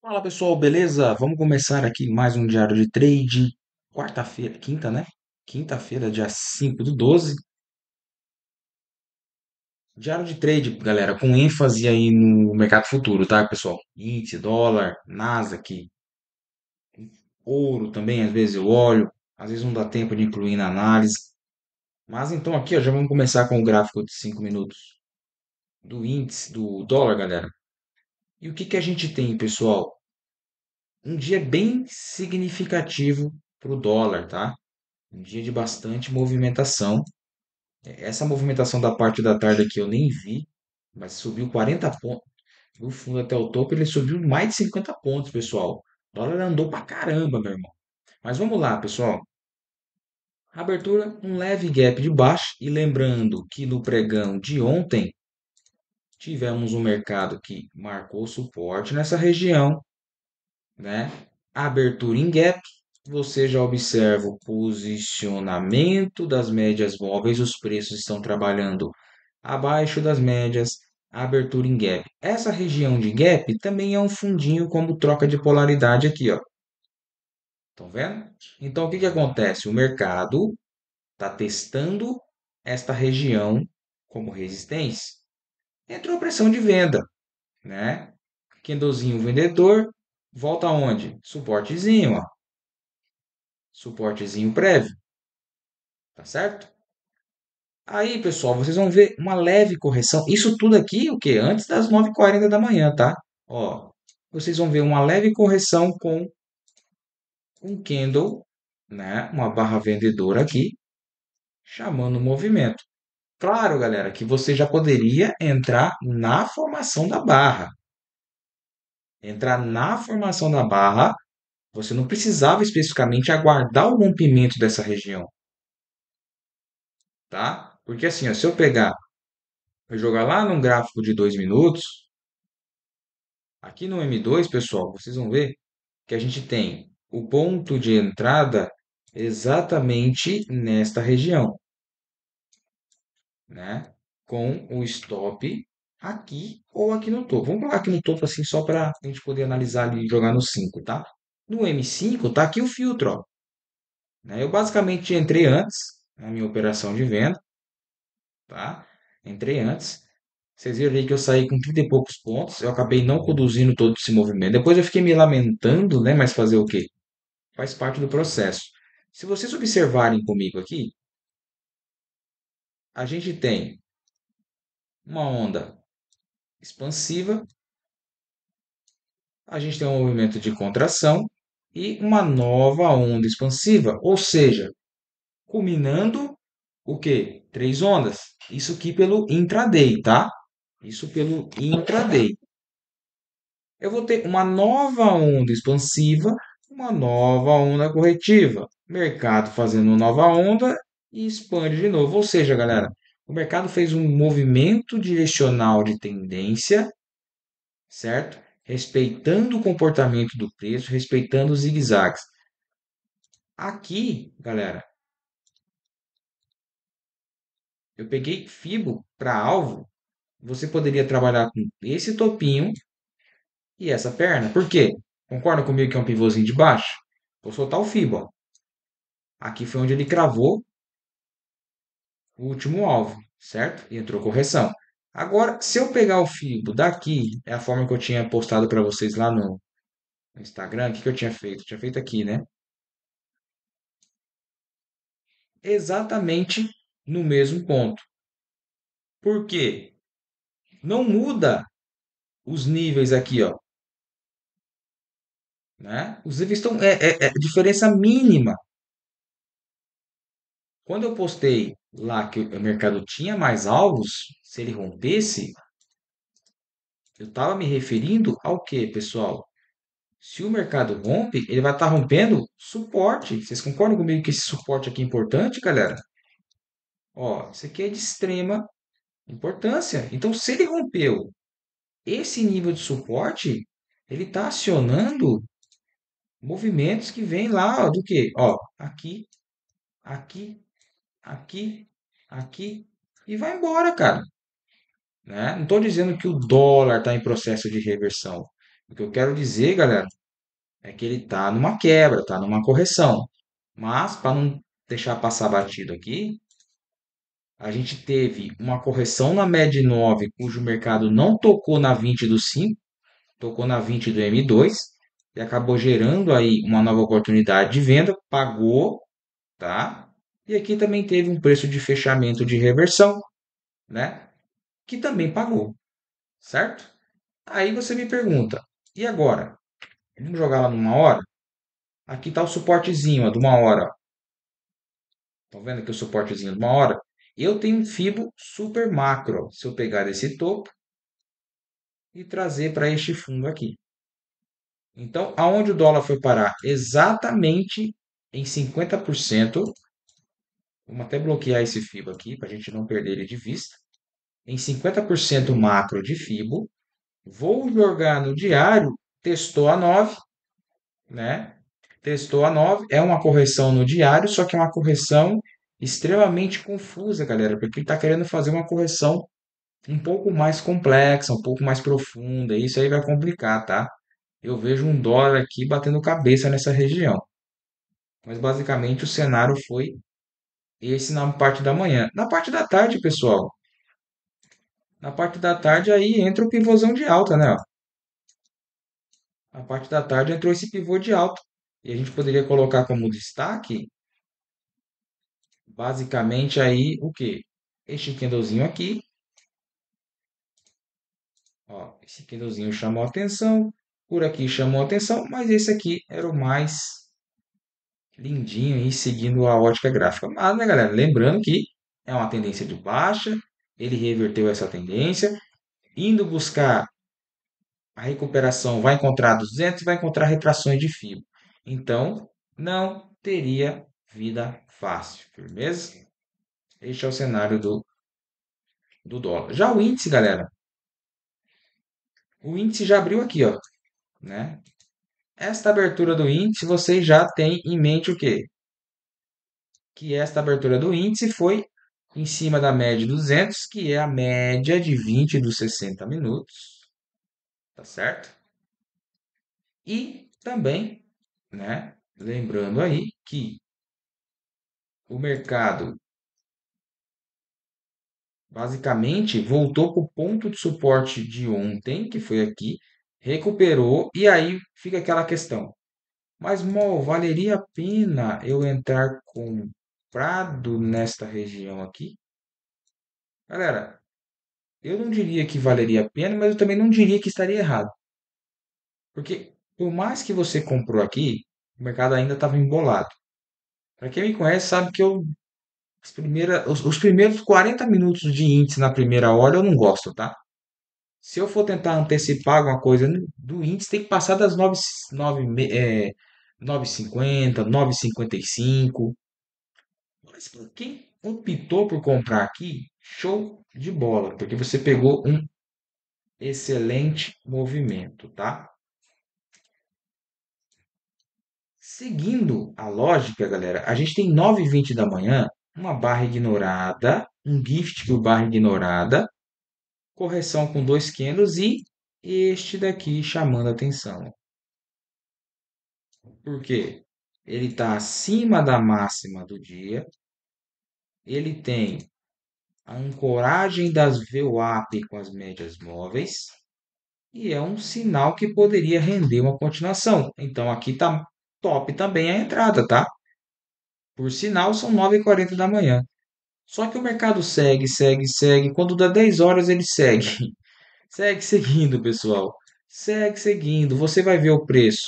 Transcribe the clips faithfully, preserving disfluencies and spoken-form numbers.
Fala pessoal, beleza? Vamos começar aqui mais um diário de trade. Quarta-feira, quinta, né? Quinta-feira, dia cinco do doze. Diário de trade, galera, com ênfase aí no mercado futuro, tá, pessoal? Índice, dólar, Nasdaq, ouro também, às vezes eu olho, às vezes não dá tempo de incluir na análise. Mas então aqui, ó, já vamos começar com o gráfico de cinco minutos do índice, do dólar, galera. E o que que a gente tem, pessoal? Um dia bem significativo para o dólar, tá? Um dia de bastante movimentação. Essa movimentação da parte da tarde aqui eu nem vi, mas subiu quarenta pontos. Do fundo até o topo, ele subiu mais de cinquenta pontos, pessoal. O dólar andou pra caramba, meu irmão. Mas vamos lá, pessoal. Abertura, um leve gap de baixo. E lembrando que no pregão de ontem, tivemos um mercado que marcou suporte nessa região, né? Abertura em gap, você já observa o posicionamento das médias móveis, os preços estão trabalhando abaixo das médias, abertura em gap. Essa região de gap também é um fundinho como troca de polaridade aqui, ó. Estão vendo? Então o que que acontece? O mercado está testando esta região como resistência. Entrou pressão de venda, né? Candlezinho vendedor, volta aonde? Suportezinho, ó. Suportezinho prévio, tá certo? Aí, pessoal, vocês vão ver uma leve correção. Isso tudo aqui, o quê? Antes das nove e quarenta da manhã, tá? Ó, vocês vão ver uma leve correção com um candle, né? Uma barra vendedora aqui, chamando o movimento. Claro, galera, que você já poderia entrar na formação da barra. Entrar na formação da barra, você não precisava especificamente aguardar o rompimento dessa região, tá? Porque assim, ó, se eu pegar eu jogar lá num gráfico de dois minutos, aqui no M dois, pessoal, vocês vão ver que a gente tem o ponto de entrada exatamente nesta região, né? Com o stop aqui ou aqui no topo. Vamos colocar aqui no topo assim só para a gente poder analisar ali e jogar no cinco, tá? No M cinco tá aqui o filtro, ó, né? Eu basicamente entrei antes na minha operação de venda, tá? Entrei antes. Vocês viram aí que eu saí com trinta e poucos pontos. Eu acabei não conduzindo todo esse movimento. Depois eu fiquei me lamentando, né? Mas fazer o quê? Faz parte do processo. Se vocês observarem comigo aqui, a gente tem uma onda expansiva, a gente tem um movimento de contração e uma nova onda expansiva. Ou seja, culminando o quê? Três ondas. Isso aqui pelo intraday, tá? Isso pelo intraday. Eu vou ter uma nova onda expansiva, uma nova onda corretiva. Mercado fazendo nova onda e expande de novo. Ou seja, galera, o mercado fez um movimento direcional de tendência, certo? Respeitando o comportamento do preço, respeitando os zigue-zagues. Aqui, galera, eu peguei Fibo para alvo. Você poderia trabalhar com esse topinho e essa perna. Por quê? Concorda comigo que é um pivôzinho de baixo? Vou soltar o Fibo, ó. Aqui foi onde ele cravou o último alvo, certo? E entrou correção. Agora, se eu pegar o Fibo daqui, é a forma que eu tinha postado para vocês lá no Instagram, o que, que eu tinha feito? Eu tinha feito aqui, né? Exatamente no mesmo ponto. Por quê? Não muda os níveis aqui, ó. Né? Os níveis estão. É, é, é diferença mínima. Quando eu postei lá que o mercado tinha mais alvos, se ele rompesse, eu estava me referindo ao que, pessoal? Se o mercado rompe, ele vai estar rompendo suporte. Vocês concordam comigo que esse suporte aqui é importante, galera? Ó, isso aqui é de extrema importância. Então, se ele rompeu esse nível de suporte, ele está acionando movimentos que vêm lá, ó, do que? Ó, aqui, aqui, aqui, aqui e vai embora, cara. Né? Não estou dizendo que o dólar está em processo de reversão, O que eu quero dizer, galera, é que ele tá numa quebra, tá numa correção. Mas, para não deixar passar batido aqui, a gente teve uma correção na média nove, cujo mercado não tocou na vinte do cinco, tocou na vinte do M dois, e acabou gerando aí uma nova oportunidade de venda, pagou, tá? E aqui também teve um preço de fechamento de reversão, né? Que também pagou, certo? Aí você me pergunta, e agora? Vamos jogar lá numa hora? Aqui está o suportezinho, ó, de uma hora. Estão vendo aqui o suportezinho de uma hora? Eu tenho um Fibo super macro. Se eu pegar esse topo e trazer para este fundo aqui. Então, aonde o dólar foi parar? Exatamente em cinquenta por cento. Vamos até bloquear esse Fibo aqui para a gente não perder ele de vista. Em cinquenta por cento macro de Fibo. Vou jogar no diário, testou a nove, né? Testou a nove, é uma correção no diário, só que é uma correção extremamente confusa, galera, porque ele está querendo fazer uma correção um pouco mais complexa, um pouco mais profunda, e isso aí vai complicar, tá? Eu vejo um dólar aqui batendo cabeça nessa região. Mas basicamente o cenário foi esse na parte da manhã. Na parte da tarde, pessoal, na parte da tarde aí entra o pivôzão de alta, né? Ó. Na parte da tarde entrou esse pivô de alta. E a gente poderia colocar como destaque, basicamente aí o que? Este candlezinho aqui, ó, esse candlezinho chamou atenção, por aqui chamou atenção, mas esse aqui era o mais lindinho aí, seguindo a ótica gráfica. Mas, né, galera, lembrando que é uma tendência de baixa, ele reverteu essa tendência, indo buscar a recuperação, vai encontrar duzentos, vai encontrar retrações de fibra. Então, não teria vida fácil, firmeza? Este é o cenário do, do dólar. Já o índice, galera, o índice já abriu aqui, ó, né? Esta abertura do índice, você já tem em mente o quê? Que esta abertura do índice foi em cima da média de duzentos, que é a média de vinte dos sessenta minutos, tá certo? E também, né, lembrando aí que o mercado basicamente voltou para o ponto de suporte de ontem, que foi aqui, recuperou, e aí fica aquela questão. Mas, Mol, valeria a pena eu entrar comprado nesta região aqui? Galera, eu não diria que valeria a pena, mas eu também não diria que estaria errado. Porque, por mais que você comprou aqui, o mercado ainda estava embolado. Para quem me conhece, sabe que eu, as primeiras, os, os primeiros quarenta minutos de índice na primeira hora eu não gosto, tá? Se eu for tentar antecipar alguma coisa do índice, tem que passar das nove, nove, é, nove e cinquenta, nove e cinquenta e cinco. Mas quem optou por comprar aqui, show de bola, porque você pegou um excelente movimento, tá? Seguindo a lógica, galera, a gente tem nove e vinte da manhã, uma barra ignorada, um gift por barra ignorada, correção com dois candles e este daqui chamando a atenção. Por quê? Ele está acima da máxima do dia, ele tem a ancoragem das V WAP com as médias móveis e é um sinal que poderia render uma continuação. Então aqui tá top também a entrada, tá? Por sinal, são nove e quarenta da manhã. Só que o mercado segue, segue, segue. Quando dá dez horas, ele segue. Segue seguindo, pessoal. Segue seguindo. Você vai ver o preço.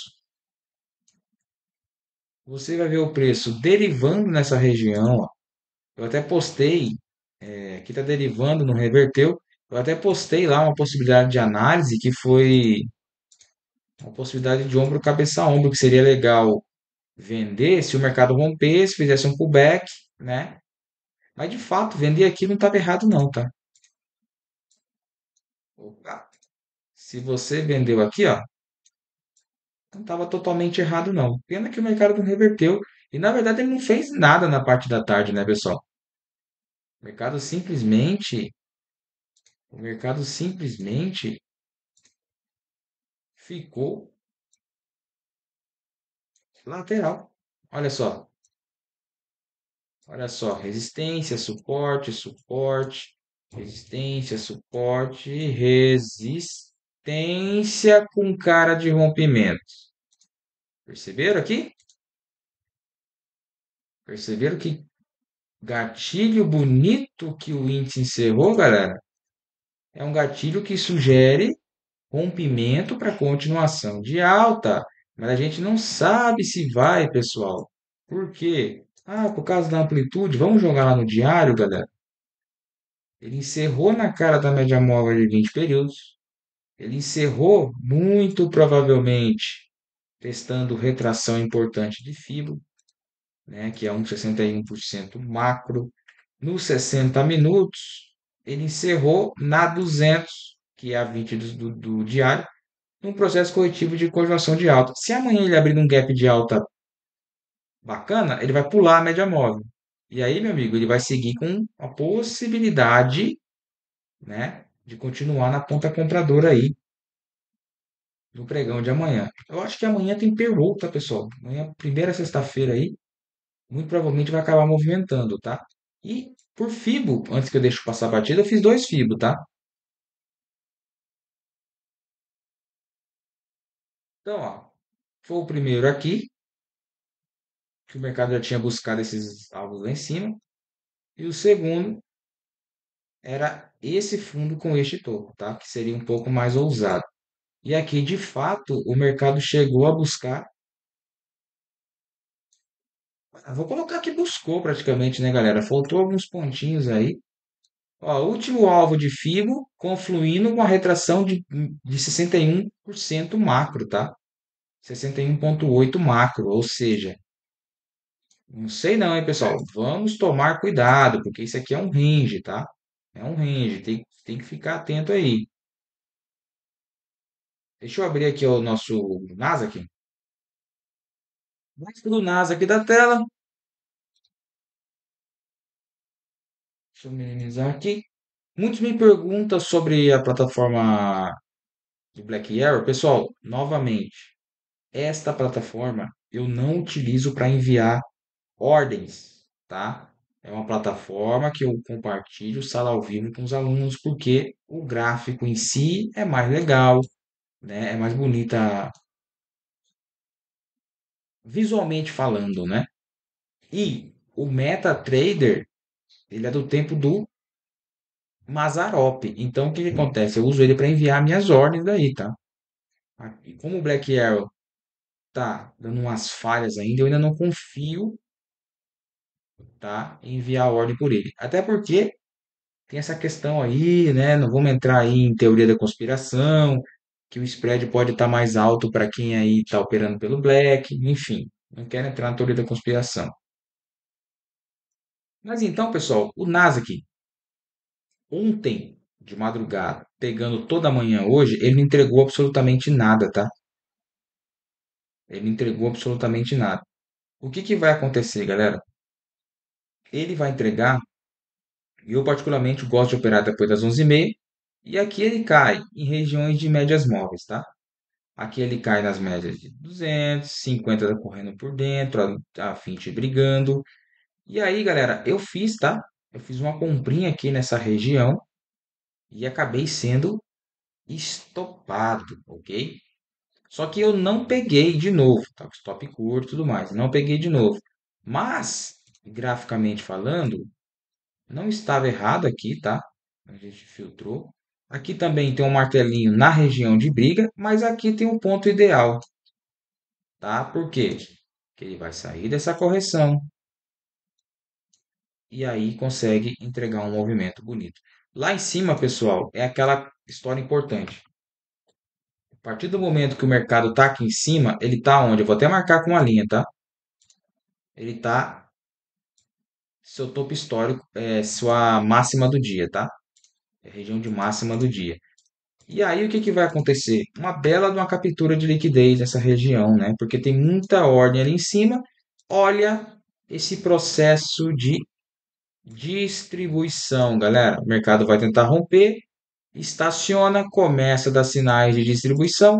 Você vai ver o preço derivando nessa região, ó. Eu até postei, é, aqui está derivando, não reverteu. Eu até postei lá uma possibilidade de análise que foi uma possibilidade de ombro cabeça a ombro, que seria legal vender se o mercado rompesse, fizesse um pullback, né? Mas de fato, vender aqui não estava errado não, tá? Opa. Se você vendeu aqui, ó, não estava totalmente errado não. Pena que o mercado não reverteu. E na verdade ele não fez nada na parte da tarde, né, pessoal? O mercado simplesmente, o mercado simplesmente ficou lateral. Olha só, olha só, resistência, suporte, suporte, resistência, suporte, resistência com cara de rompimento. Perceberam aqui? Perceberam que gatilho bonito que o índice encerrou, galera? É um gatilho que sugere rompimento para continuação de alta, mas a gente não sabe se vai, pessoal. Por quê? Ah, por causa da amplitude. Vamos jogar lá no diário, galera. Ele encerrou na cara da média móvel de vinte períodos. Ele encerrou muito provavelmente testando retração importante de fibra, né, que é um sessenta e um por cento macro. Nos sessenta minutos, ele encerrou na duzentos, que é a vinte do, do, do diário, num processo corretivo de continuação de alta. Se amanhã ele abrir um gap de alta bacana, ele vai pular a média móvel. E aí, meu amigo, ele vai seguir com a possibilidade, né, de continuar na ponta compradora aí no pregão de amanhã. Eu acho que amanhã tem payroll, tá, pessoal? Amanhã, primeira sexta-feira aí, muito provavelmente vai acabar movimentando, tá? E por Fibo, antes que eu deixe passar a batida, eu fiz dois Fibo, tá? Então, ó, foi o primeiro aqui, que o mercado já tinha buscado esses alvos lá em cima. E o segundo era esse fundo com este topo, tá? Que seria um pouco mais ousado. E aqui, de fato, o mercado chegou a buscar. Ah, vou colocar que buscou praticamente, né, galera? Faltou alguns pontinhos aí. Ó, último alvo de Fibo confluindo com a retração de, de sessenta e um por cento macro, tá? sessenta e um vírgula oito macro, ou seja, não sei não, hein, pessoal? Vamos tomar cuidado, porque isso aqui é um range, tá? É um range, tem, tem que ficar atento aí. Deixa eu abrir aqui o nosso Nasdaq. Gráfico do Nasdaq da tela. Deixa eu minimizar aqui. Muitos me perguntam sobre a plataforma do Black Arrow. Pessoal, novamente, esta plataforma eu não utilizo para enviar ordens, tá? É uma plataforma que eu compartilho sala ao vivo com os alunos porque o gráfico em si é mais legal, né? É mais bonita visualmente falando, né? E o MetaTrader, ele é do tempo do Mazarop. Então, o que que acontece? Eu uso ele para enviar minhas ordens daí, tá? Aqui, como o Black Arrow tá dando umas falhas ainda, eu ainda não confio, tá, em enviar a ordem por ele. Até porque tem essa questão aí, né? Não vamos entrar aí em teoria da conspiração, que o spread pode estar mais alto para quem aí está operando pelo Black, enfim, não quero entrar na teoria da conspiração. Mas então, pessoal, o Nasdaq ontem de madrugada, pegando toda a manhã hoje, ele não entregou absolutamente nada, tá? Ele não entregou absolutamente nada. O que que vai acontecer, galera? Ele vai entregar, e eu particularmente gosto de operar depois das onze e meia, e aqui ele cai em regiões de médias móveis, tá? Aqui ele cai nas médias de duzentos, cinquenta tá correndo por dentro, a, a Fint brigando. E aí, galera, eu fiz, tá? Eu fiz uma comprinha aqui nessa região e acabei sendo estopado, ok? Só que eu não peguei de novo, tá? Stop curto e tudo mais, não peguei de novo. Mas, graficamente falando, não estava errado aqui, tá? A gente filtrou. Aqui também tem um martelinho na região de briga, mas aqui tem um ponto ideal, tá? Por quê? Porque ele vai sair dessa correção e aí consegue entregar um movimento bonito. Lá em cima, pessoal, é aquela história importante. A partir do momento que o mercado está aqui em cima, ele está onde? Eu vou até marcar com uma linha, tá? Ele está seu topo histórico, é sua máxima do dia, tá? É a região de máxima do dia. E aí o que que vai acontecer? Uma bela de uma captura de liquidez nessa região, né? Porque tem muita ordem ali em cima. Olha esse processo de distribuição, galera. O mercado vai tentar romper, estaciona, começa a dar sinais de distribuição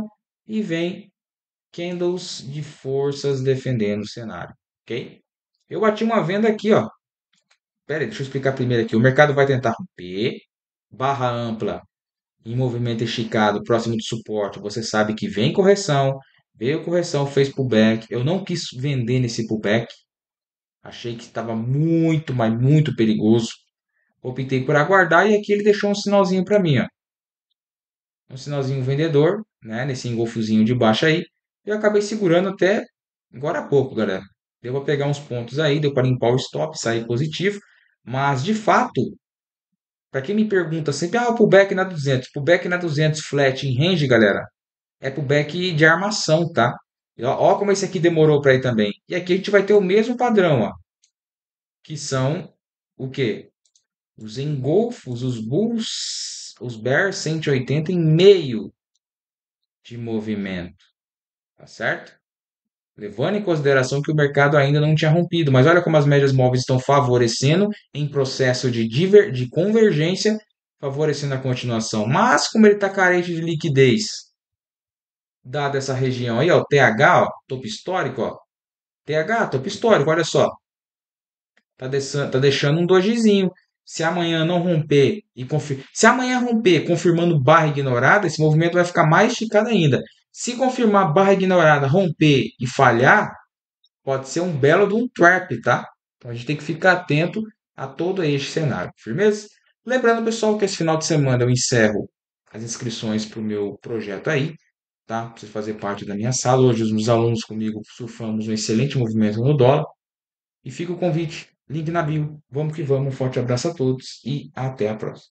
e vem candles de forças defendendo o cenário, ok? Eu bati uma venda aqui, ó. Pera aí, deixa eu explicar primeiro aqui. O mercado vai tentar romper, barra ampla em movimento esticado próximo do suporte. Você sabe que vem correção, veio correção, fez pullback. Eu não quis vender nesse pullback. Achei que estava muito, mas muito perigoso. Optei por aguardar e aqui ele deixou um sinalzinho para mim, ó. Um sinalzinho vendedor, né? Nesse engolfozinho de baixo aí. Eu acabei segurando até agora há pouco, galera. Deu para pegar uns pontos aí, deu para limpar o stop, sair positivo. Mas de fato, para quem me pergunta sempre, ah, o pullback na duzentos, pullback na duzentos flat em range, galera, é pullback de armação, tá? E ó, ó como esse aqui demorou para ir também. E aqui a gente vai ter o mesmo padrão, ó, que são o quê? Os engolfos, os bulls, os bears cento e oitenta em meio de movimento, tá certo? Levando em consideração que o mercado ainda não tinha rompido, mas olha como as médias móveis estão favorecendo em processo de, diver, de convergência, favorecendo a continuação. Mas como ele está carente de liquidez, dada essa região aí, ó, o T H, ó, topo histórico, ó, T H, topo histórico, olha só, tá, deixando, tá deixando um dojizinho. Se amanhã não romper e confir... se amanhã romper confirmando barra ignorada, esse movimento vai ficar mais esticado ainda. Se confirmar barra ignorada, romper e falhar, pode ser um belo de um trap, tá? Então a gente tem que ficar atento a todo este cenário, firmeza? Lembrando, pessoal, que esse final de semana eu encerro as inscrições para o meu projeto aí, tá? Para você fazer parte da minha sala. Hoje os meus alunos comigo surfamos um excelente movimento no dólar. E fica o convite, link na bio. Vamos que vamos, um forte abraço a todos e até a próxima.